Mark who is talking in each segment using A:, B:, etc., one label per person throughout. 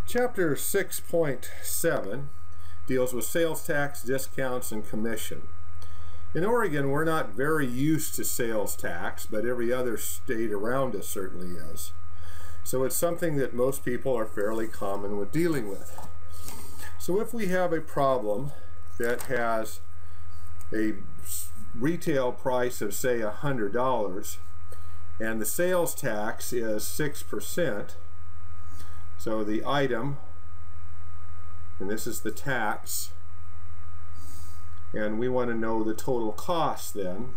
A: Chapter 6.7 deals with sales tax, discounts, and commission. In Oregon, we're not very used to sales tax, but every other state around us certainly is. So it's something that most people are fairly common with dealing with. So if we have a problem that has a retail price of, say, $100, and the sales tax is 6%, so the item, and this is the tax, and we want to know the total cost then,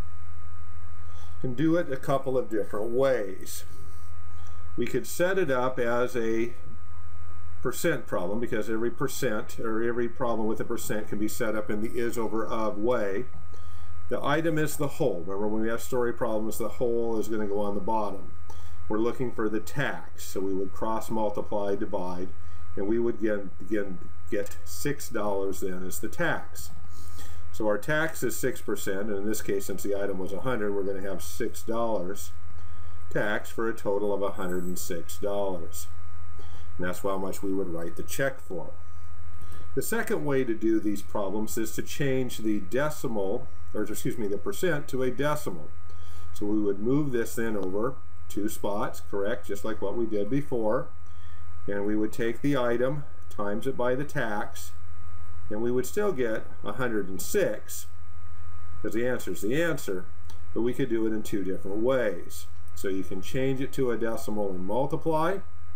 A: can do it a couple of different ways. We could set it up as a percent problem, because every percent, or every problem with a percent, can be set up in the is over of way. The item is the whole. Remember, when we have story problems, the whole is going to go on the bottom. We're looking for the tax, so we would cross multiply, divide, and we would again get $6 then as the tax. So our tax is 6%, and in this case, since the item was 100, we're going to have $6 tax for a total of $106. And that's how much we would write the check for. The second way to do these problems is to change the decimal, or excuse me, the percent to a decimal. So we would move this then over 2 spots, correct, just like what we did before, and we would take the item, times it by the tax, and we would still get 106, because the answer is the answer, but we could do it in 2 different ways. So you can change it to a decimal and multiply,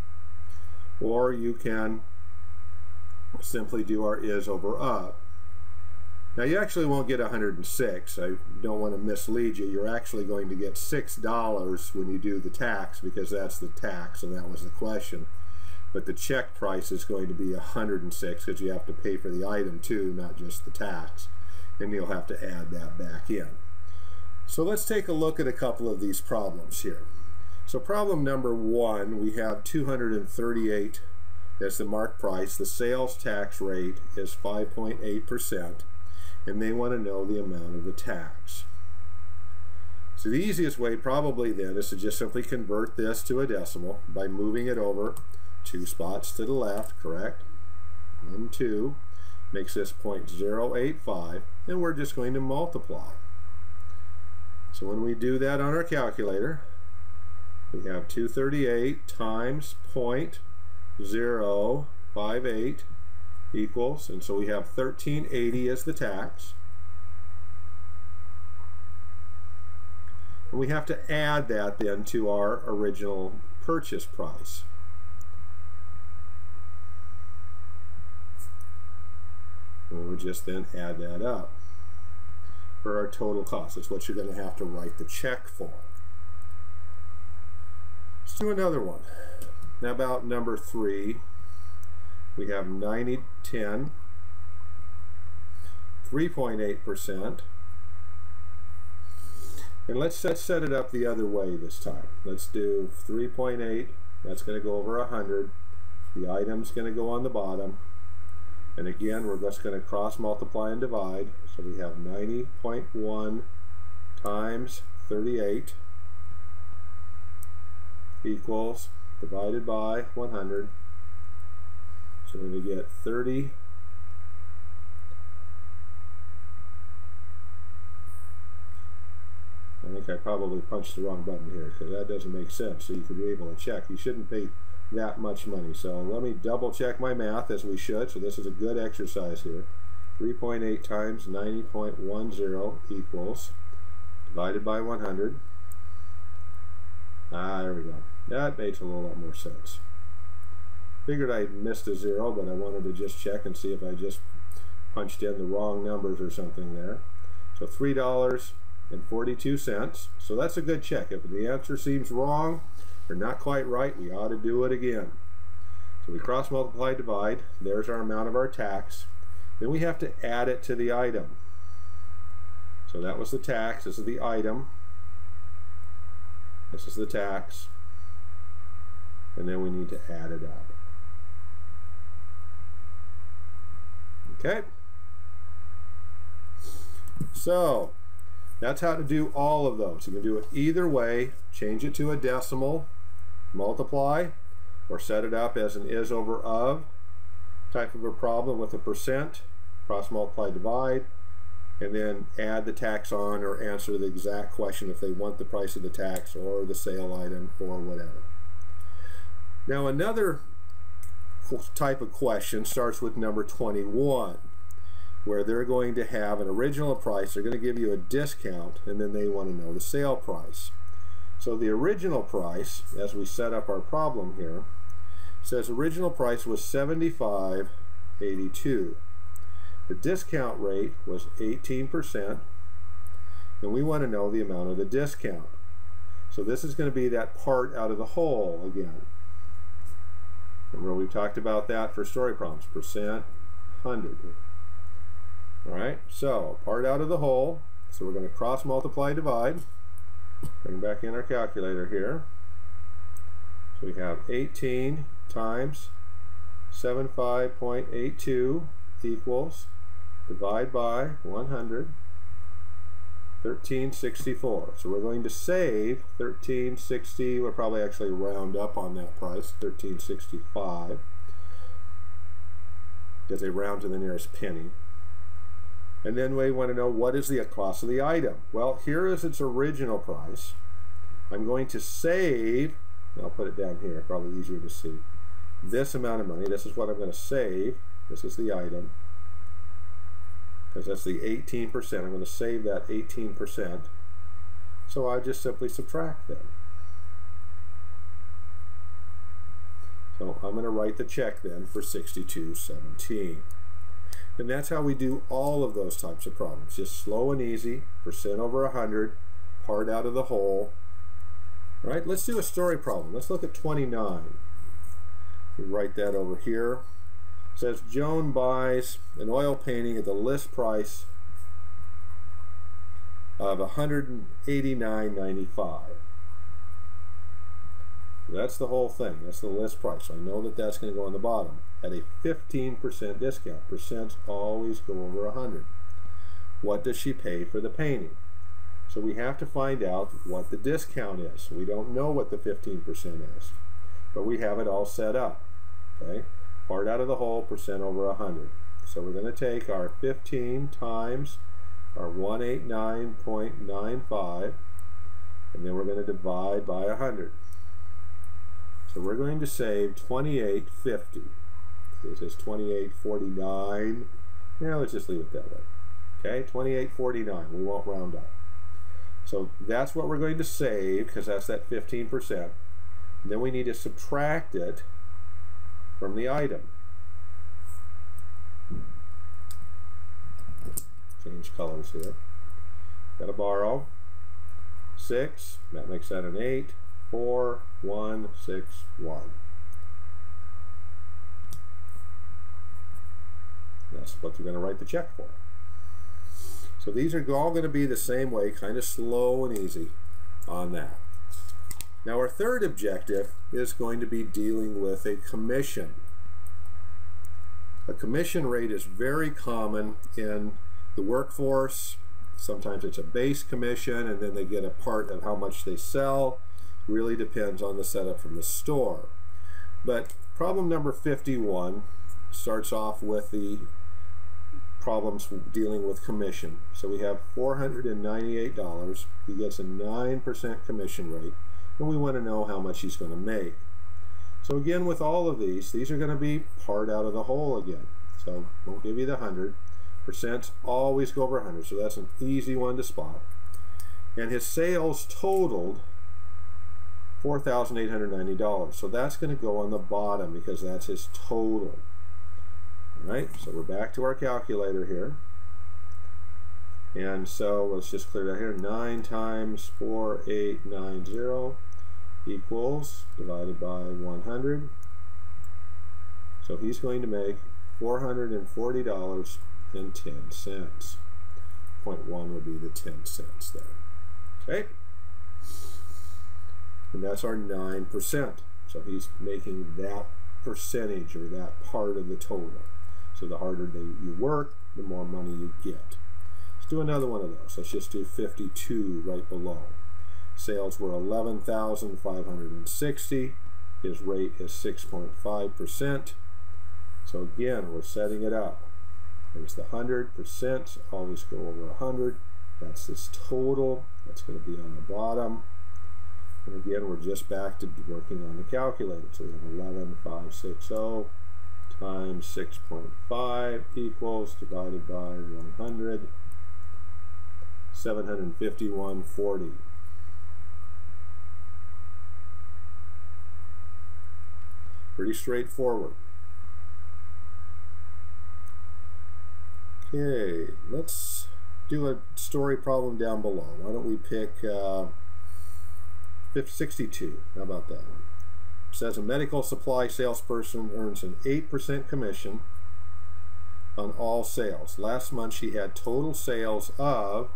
A: or you can simply do our is over of. Now you actually won't get 106. I don't want to mislead you. You're actually going to get $6 when you do the tax, because that's the tax and that was the question. But the check price is going to be 106 because you have to pay for the item too, not just the tax. And you'll have to add that back in. So let's take a look at a couple of these problems here. So problem number 1, we have $238 as the mark price. The sales tax rate is 5.8%, and they want to know the amount of the tax. So the easiest way probably then is to just simply convert this to a decimal by moving it over 2 spots to the left, correct? 1, 2, makes this 0.085, and we're just going to multiply. So when we do that on our calculator, we have 238 times 0.058 equals, and so we have 1380 as the tax. And we have to add that then to our original purchase price. And we would just then add that up for our total cost. That's what you're going to have to write the check for. Let's do another one. Now about number 3, we have 9010, 3.8%. And let's set it up the other way this time. Let's do 3.8, that's going to go over 100. The item's going to go on the bottom. And again, we're just going to cross multiply and divide. So we have 90.1 times 38 equals, divided by 100. So we're going to get 30. I think I probably punched the wrong button here, because that doesn't make sense. So you could be able to check. You shouldn't pay that much money. So let me double check my math, as we should. So this is a good exercise here. 3.8 times 90.10 equals, divided by 100. There we go. That makes a little lot more sense. Figured I missed a 0, but I wanted to just check and see if I just punched in the wrong numbers or something there. So $3.42. So that's a good check. If the answer seems wrong or not quite right, we ought to do it again. So we cross multiply, divide. There's our amount of our tax. Then we have to add it to the item. So that was the tax. This is the item. This is the tax. And then we need to add it up. Okay? So that's how to do all of those. You can do it either way. Change it to a decimal, multiply, or set it up as an is over of type of a problem with a percent, cross multiply divide, and then add the tax on or answer the exact question if they want the price of the tax or the sale item or whatever. Now another type of question starts with number 21, where they're going to have an original price, they're going to give you a discount, and then they want to know the sale price. So the original price, as we set up our problem here, says original price was $75.82. The discount rate was 18%, and we want to know the amount of the discount. So this is going to be that part out of the whole again. Remember we talked about that for story problems, percent, 100. Alright, so part out of the whole, so we're going to cross multiply divide, bring back in our calculator here. So we have 18 times 75.82 equals, divide by 100, 1364. So we're going to save 1360, we'll probably actually round up on that price, 1365, because they round to the nearest penny. And then we want to know what is the cost of the item. Well, here is its original price. I'm going to save, I'll put it down here, probably easier to see, this amount of money. This is what I'm going to save. This is the item, because that's the 18%. I'm going to save that 18%. So I just simply subtract them. So I'm going to write the check then for $62.17. And that's how we do all of those types of problems. Just slow and easy, percent over 100, part out of the whole. All right, let's do a story problem. Let's look at 29. We write that over here. It says Joan buys an oil painting at the list price of $189.95. That's the whole thing. That's the list price. So I know that that's going to go on the bottom at a 15% discount. Percents always go over 100. What does she pay for the painting? So we have to find out what the discount is. We don't know what the 15% is, but we have it all set up. Okay, part out of the whole, percent over 100. So we're going to take our 15 times our 189.95, and then we're going to divide by 100. So we're going to save $28.50. It says $28.49. Yeah, let's just leave it that way. Okay, $28.49. We won't round up. So that's what we're going to save, because that's that 15%. And then we need to subtract it from the item. Change colors here. Got to borrow 6. That makes that an 8. 4, 1, 6, 1. That's what you're going to write the check for. So these are all going to be the same way, kind of slow and easy on that. Now our third objective is going to be dealing with a commission. A commission rate is very common in the workforce. Sometimes it's a base commission, and then they get a part of how much they sell. Really depends on the setup from the store. But problem number 51 starts off with the problems dealing with commission. So we have $498. He gets a 9% commission rate, and we want to know how much he's going to make. So again, with all of these are going to be part out of the whole again. So we'll give you the 100. Percents always go over 100, so that's an easy one to spot. And his sales totaled $4,890. So that's going to go on the bottom because that's his total. All right, so we're back to our calculator here. And so let's just clear that here. 9 times 4890 equals, divided by 100. So he's going to make $440.10. 0.1 would be the 10 cents there. Okay? And that's our 9%. So he's making that percentage or that part of the total. So the harder you work, the more money you get. Let's do another one of those. Let's just do 52 right below. Sales were $11,560. His rate is 6.5%. So again, we're setting it up. There's the 100%, always go over 100. That's this total, that's going to be on the bottom. And again, we're just back to working on the calculator. So we have 11,560 times 6.5 equals, divided by 100, 751.40. Pretty straightforward. Okay, let's do a story problem down below. Why don't we pick 62? How about that one? It says a medical supply salesperson earns an 8% commission on all sales. Last month she had total sales of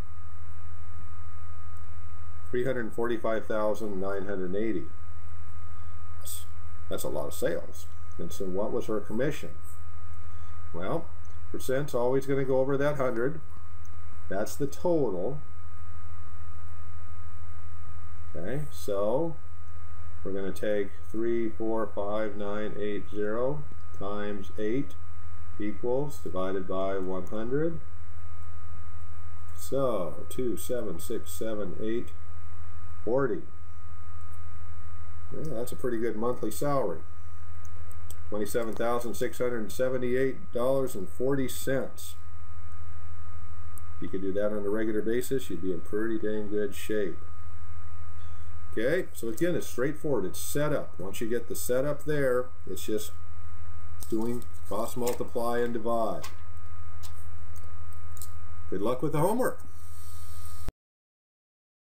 A: $345,980. That's a lot of sales. And so what was her commission? Well, percent's always going to go over that 100. That's the total. Okay, so we're going to take 345,980 times 8 equals, divided by 100. So 2,767,840. 40. Yeah, that's a pretty good monthly salary. $27,678.40. You could do that on a regular basis, you'd be in pretty dang good shape. Okay, so again, it's straightforward. It's setup. Once you get the setup there, it's just doing cross multiply and divide. Good luck with the homework.